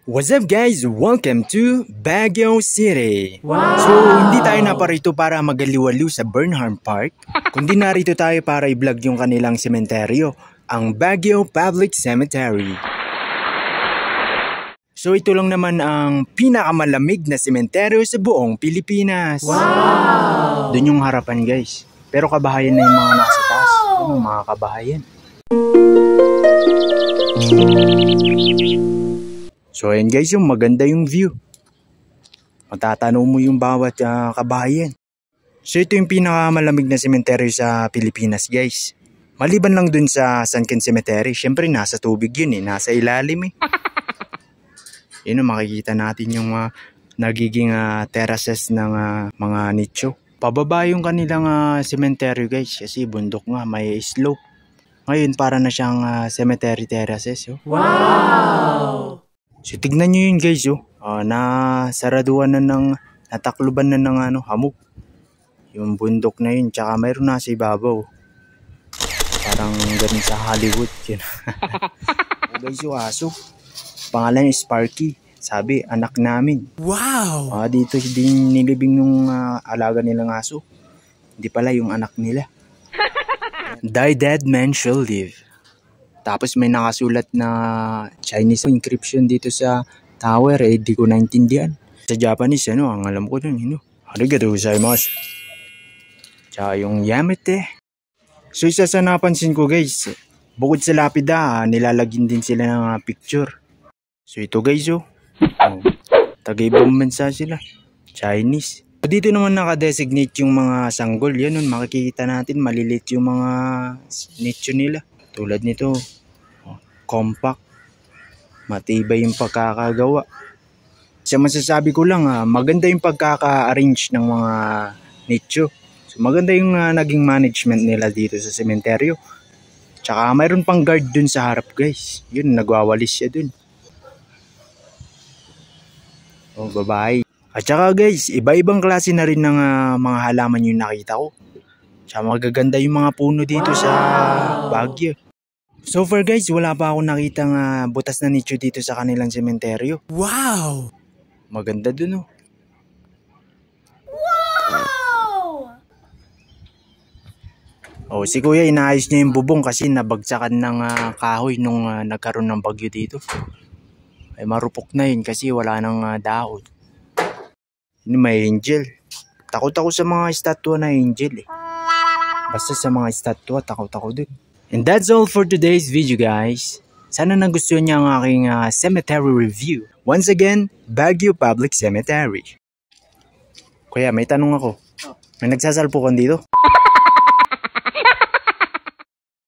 What's up guys? Welcome to Baguio City. Wow! So hindi tayo naparito para magaliwaliw sa Bernhardt Park, kundi narito tayo para i-vlog yung kanilang sementeryo, ang Baguio Public Cemetery. So ito lang naman ang pinakamalamig na sementeryo sa buong Pilipinas. Wow! Doon yung harapan guys. Pero kabahayan na yung mga nasa taas. Ano mga kabahayan? So ayan guys, yung maganda yung view. Matatanaw mo yung bawat kabahayan. So ito yung pinakamalamig na sementeryo sa Pilipinas guys. Maliban lang dun sa Sunken Cemetery, syempre nasa tubig yun nasa ilalim Yun makikita natin yung nagiging terraces ng mga nicho. Pababa yung kanilang sementeryo guys kasi bundok nga, may slope. Ngayon para na siyang cemetery terraces. Wow! So tignan nyo yun guys nasaraduan na natakluban na ng hamog. Yung bundok na yun, tsaka mayroon nasa ibabaw. Parang ganun sa Hollywood yun. Guys yung aso, pangalan yung Sparky. Sabi, anak namin. Wow! Dito din nilibing yung alaga nilang aso. Hindi pala yung anak nila. Die dead man shall live. Tapos may nakasulat na Chinese inscription dito sa tower. Di ko naintindihan. Sa Japanese, ang alam ko dun, arigatou gozaimasu. Tsaka yung yamete. So isa sa napansin ko guys, bukod sa lapida, nilalagyan din sila ng picture. So ito guys, taga-ibang bansa sila. Chinese. So, dito naman nakadesignate yung mga sanggol. Yan makikita natin, malilit yung mga nicho nila. Tulad nito, compact, matibay yung pagkakagawa. Sa masasabi ko lang, maganda yung pagkaka-arrange ng mga nicho. So, maganda yung naging management nila dito sa sementeryo. Tsaka mayroon pang guard dun sa harap guys. Yun, nagwawalis siya dun. Babae. At saka guys, iba-ibang klase na rin ng mga halaman yung nakita ko. Tsaka magaganda yung mga puno dito sa Baguio. So far guys, wala pa akong nakitang butas na nicho dito sa kanilang sementeryo. Wow! Maganda dun Wow! Si kuya inaayos niya yung bubong kasi nabagsakan ng kahoy nung nagkaroon ng bagyo dito. Ay marupok na yun kasi wala nang dahon. May angel. Takot ako sa mga estatwa na angel Basta sa mga estatwa, takot ako dun. And that's all for today's video guys. Sana nagustuhan niyo ang aking cemetery review. Once again, Baguio Public Cemetery. Kuya, may tanong ako. May nagsasalpukan dito?